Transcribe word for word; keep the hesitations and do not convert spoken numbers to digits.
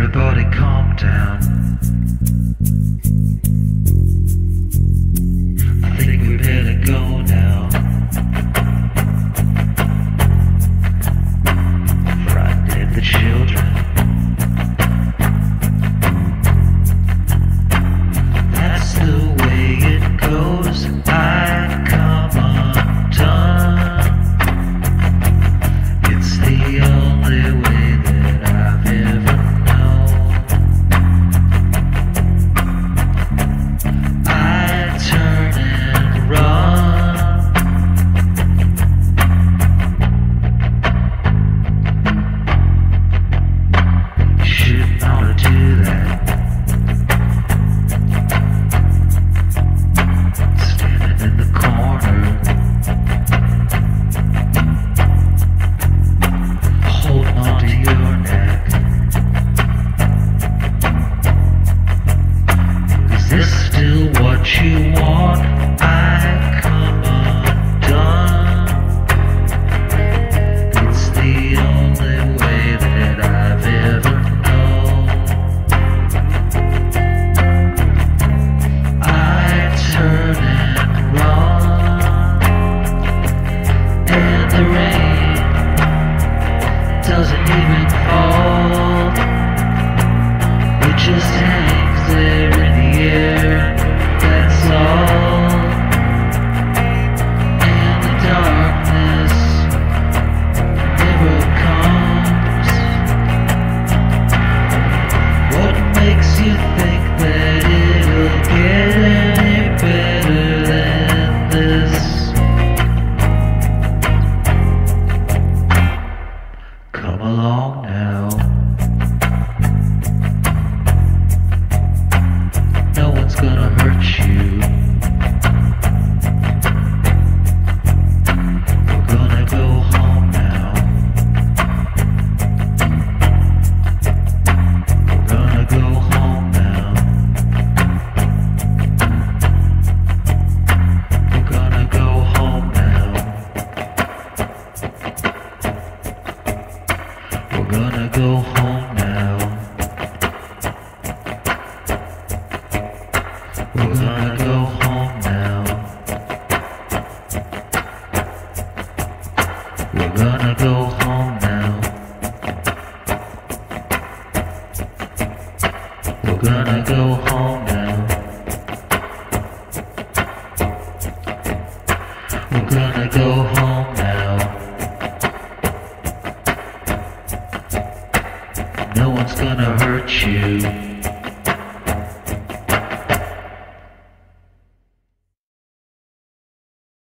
Everybody calm down. I think we better go now. Frightened the children. That's the way it goes. I come undone. It's the only way that I've ever known. I turn and run. You shouldn't ought to do that. Standing in the corner, holding on to your neck. Is this still what you want? I come undone. It's the only way that I've ever known. I turn and run, and the rain doesn't even fall. It just hangs there in the air, that's all. And the darkness never comes. What makes you think that it'll get any better than this? Come along now. No one's gonna hurt you. We're gonna go home now. We're gonna go home now. We're gonna go home now. We're gonna go home now. We're gonna go home now. We're gonna go home now. We're gonna go home now. We're gonna go home now. No one's gonna hurt you.